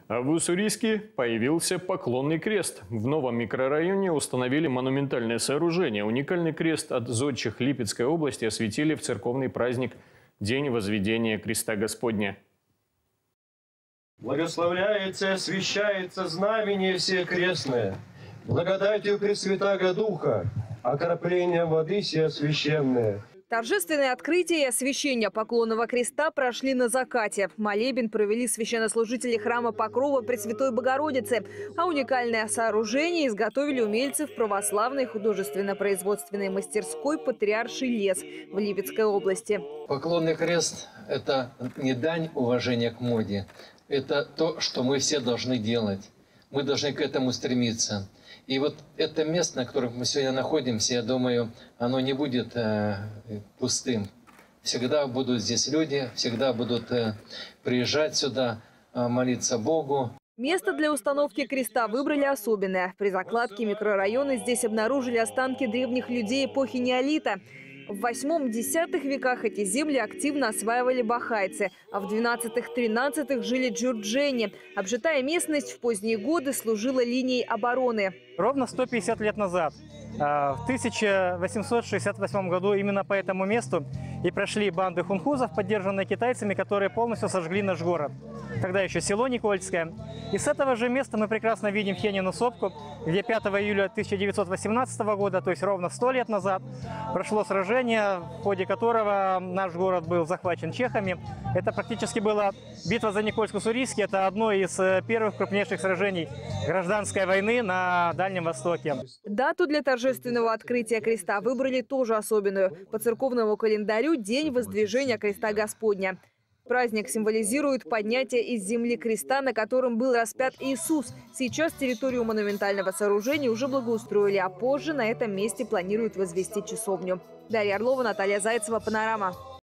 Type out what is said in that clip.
А в Уссурийске появился поклонный крест. В новом микрорайоне установили монументальное сооружение. Уникальный крест от зодчих Липецкой области осветили в церковный праздник День возведения креста Господня. Благословляется и освящается знамение всекрестное, благодатью Пресвятаго Духа, окроплением воды сия священное. Торжественное открытие и освящение поклонного креста прошли на закате. Молебен провели священнослужители храма Покрова Пресвятой Богородицы. А уникальное сооружение изготовили умельцы в православной художественно-производственной мастерской «Патриарший лес» в Липецкой области. Поклонный крест – это не дань уважения к моде. Это то, что мы все должны делать. Мы должны к этому стремиться. И вот это место, на котором мы сегодня находимся, я думаю, оно не будет пустым. Всегда будут здесь люди, всегда будут приезжать сюда, молиться Богу. Место для установки креста выбрали особенное. При закладке микрорайона здесь обнаружили останки древних людей эпохи неолита. В 8-10 веках эти земли активно осваивали бахайцы, а в 12-13 жили джурджени. Обжитая местность в поздние годы служила линией обороны. Ровно 150 лет назад, в 1868 году, именно по этому месту и прошли банды хунхузов, поддержанные китайцами, которые полностью сожгли наш город. Тогда еще село Никольское. И с этого же места мы прекрасно видим Хенину сопку, где 5 июля 1918 года, то есть ровно 100 лет назад, прошло сражение, в ходе которого наш город был захвачен чехами. Это практически была битва за Никольск-Уссурийский. Это одно из первых крупнейших сражений гражданской войны на Дальнем Востоке. Дату для торжественного открытия креста выбрали тоже особенную. По церковному календарю – День воздвижения креста Господня. Праздник символизирует поднятие из земли креста, на котором был распят Иисус. Сейчас территорию монументального сооружения уже благоустроили, а позже на этом месте планируют возвести часовню. Дарья Орлова, Наталья Зайцева, «Панорама».